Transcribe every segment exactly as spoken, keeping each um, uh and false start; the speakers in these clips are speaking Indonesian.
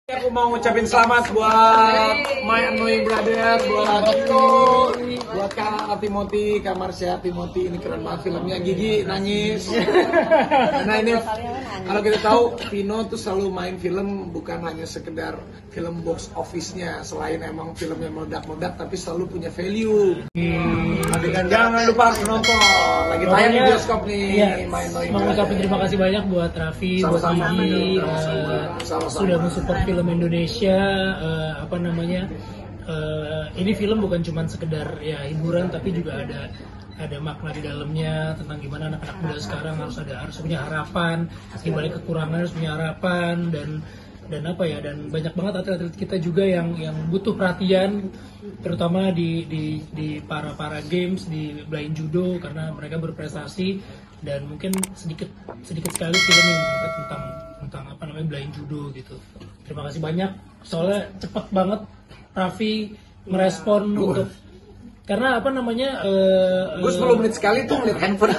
Aku mau ngucapin selamat buat My Annoying Brother, buat Tito, buat Kak Timothy, Kak Marsha Timothy, ini keren banget filmnya. Gigi nangis. Karena ini kalau kita tahu Vino tuh selalu main film bukan hanya sekedar film box office-nya, selain emang filmnya meledak-meledak tapi selalu punya value. Hmm. Dan jangan lupa harus nonton. Lagi tayang di bioskop nih. Iya, My Annoying mau Brother. ngucapin terima kasih banyak buat Raffi, buat Gigi, uh, sudah mensupport film Indonesia. Uh, apa namanya? Uh, ini film bukan cuma sekedar ya hiburan, tapi juga ada ada makna di dalamnya tentang gimana anak-anak muda sekarang harus ada harus punya harapan, di balik kekurangan harus punya harapan, dan dan apa ya dan banyak banget atlet-atlet kita juga yang yang butuh perhatian, terutama di di di para para games di blind judo karena mereka berprestasi, dan mungkin sedikit sedikit sekali film yang mengangkat tentang tentang apa namanya blind judo gitu. Terima kasih banyak, soalnya cepet banget Raffi merespon ya, untuk karena apa namanya uh, gue sepuluh menit sekali tuh ngeliat handphone.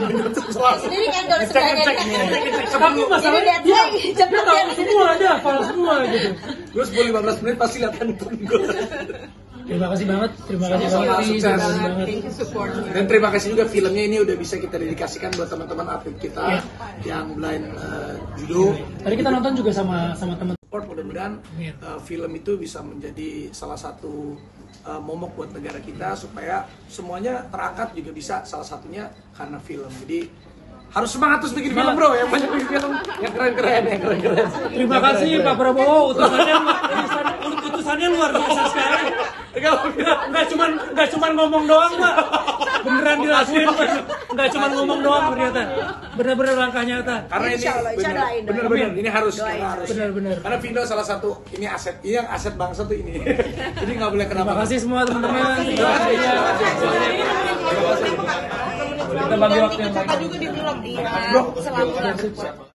Ini kan kalau sebenarnya tapi masalahnya dia dia tahu semua, ada hafal semua gitu. Gue sepuluh lima belas menit pasti lihat handphone gue. Terima kasih banget, terima kasih Sama-sama, banget, sukses. terima kasih banget. Dan terima kasih juga filmnya ini udah bisa kita dedikasikan buat teman-teman atlet kita Ya. yang blind uh, judo. Tadi kita nonton juga sama sama teman. Mudah-mudahan uh, film itu bisa menjadi salah satu uh, momok buat negara kita supaya semuanya terangkat juga bisa, salah satunya karena film. Jadi harus semangat terus bikin film, bro, yang banyak bikin film yang keren-keren, yang keren-keren. Terima kasih Pak Prabowo, utusannya utusan, utusannya luar biasa sekali. Nggak cuman nggak cuman ngomong doang, Pak. Beneran dilakuin, Pak. Nggak cuman ngomong doang ternyata. Bener-bener langkah nyata. Karena ini bener-bener ini harus, karena harus. Bener-bener. Karena Vino salah satu ini aset, ini yang aset bangsa tuh ini. Jadi nggak boleh kenapa. Terima kasih semua teman-teman. Terima kasih. Kita bagi waktu yang juga di film di selama